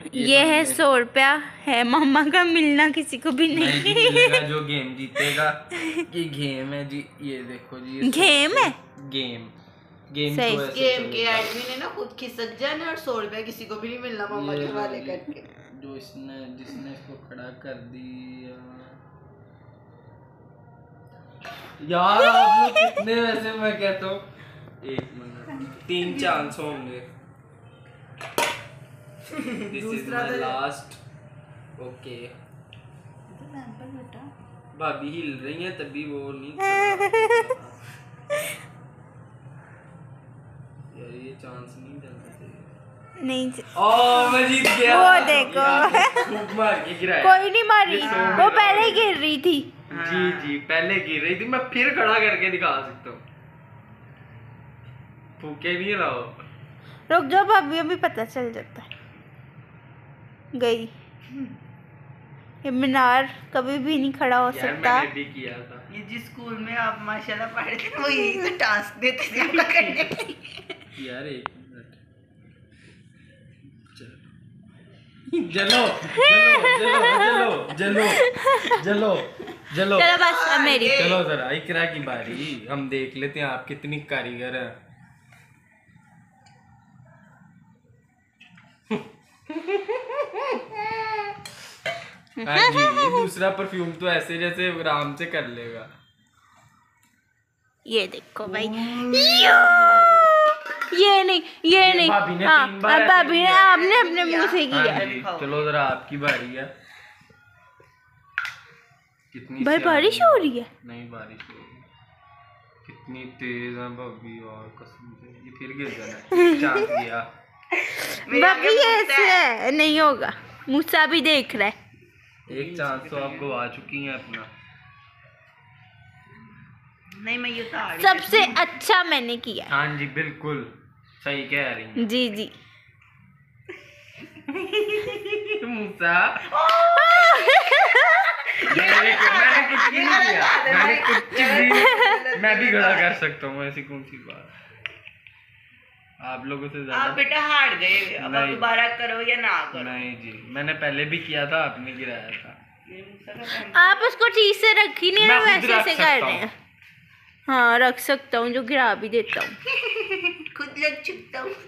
ये है 100 रुपया है मामा का, मिलना किसी को भी नहीं। मिलेगा जो गेम जीतेगा। ये गेम है जी, ये देखो जी, ये गेम है, गेम सही। तो ऐसे गेम के एडमिन है ना, खुद खिसक जाने और 100 रुपया किसी को भी नहीं मिलना मामा के वाले करके। जो जिसने इसको खड़ा कर दिया यार, आप लोग कितने वैसे, मैं कहता हूँ 1 मिनट 3 चांस होंगे। This is my last. Okay भाभी हिल रही है तभी वो नहीं यार, ये चांस नहीं चलना चाहिए। नहीं ओह मैं जीत गया। वो देखो खूब मार के गिराया। कोई नहीं मारी, वो पहले गिर रही थी। जी पहले गिर रही थी, मैं फिर खड़ा करके दिखा सकता हूँ। फूके नहीं रहो, रुक जाओ भाभी, अभी पता चल जाता है। गई ये मीनार कभी भी नहीं खड़ा हो सकता। मैंने भी किया था। ये जिस स्कूल में आप माशाल्लाह पढ़े थे वो यही तो टास्क देते थे आपका करने के लिए। यार 1 मिनट, जलो जलो चलो बस अब मेरी। चलो जरा इकरा की बारी, हम देख लेते हैं आप कितनी कारीगर है। हाँ जी, ये दूसरा परफ्यूम तो ऐसे जैसे आराम से कर लेगा। ये देखो भाई, ये नहीं भाभी ने हाँ, 3 बार अब भाभी ने, आपने अपने मुंह से हाँ किया। जी, चलो जरा आपकी बारी है। कितनी भाई बारिश हो रही है? नहीं बारिश हो रही, कितनी तेज है भाभी, और कसम से ये फिर गिर जाना। चांस दिया भाभी, ये ऐसे नहीं होगा, मूसा भी देख रहा है। एक चांस तो आप गवा चुकी हैं अपना। नहीं मैं ये उतार सबसे अच्छा मैंने किया। हाँ जी बिल्कुल सही कह रही हैं। जी मूसा मैंने कुछ भी नहीं किया, मैंने कुछ भी, मैं भी खड़ा कर सकता हूँ, ऐसी कौन सी बात। आप लोगों से आप ज्यादा बेटा हार गए, अब आप दोबारा करो या ना करो। नहीं जी, मैंने पहले भी किया था, आपने गिराया था। आप उसको ठीक से रख ही नहीं रहे, मैं खुद वैसे रख से सकता कर रहे हैं। हाँ रख सकता हूँ, जो गिरा भी देता हूँ। खुद लग चुकता हूँ।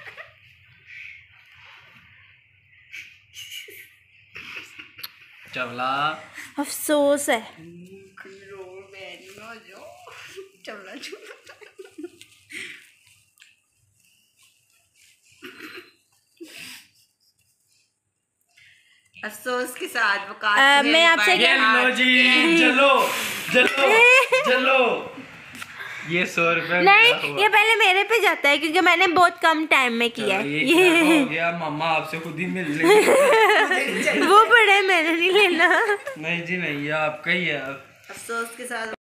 चवला अफसोस है। अफसोस के साथ मैं आपसे लो जी, चलो ये 100 रुपए नहीं, ये पहले मेरे पे जाता है क्योंकि मैंने बहुत कम टाइम में किया है। ये हो गया, मम्मा आपसे खुद ही मिल लेंगे। वो बड़ा है, मैंने नहीं लेना। नहीं जी नहीं, ये आपका ही है। अफसोस के साथ